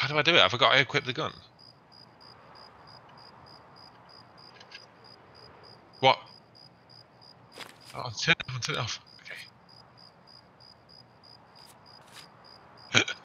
do I do it? I forgot I equipped the gun. What? Oh, turn it off.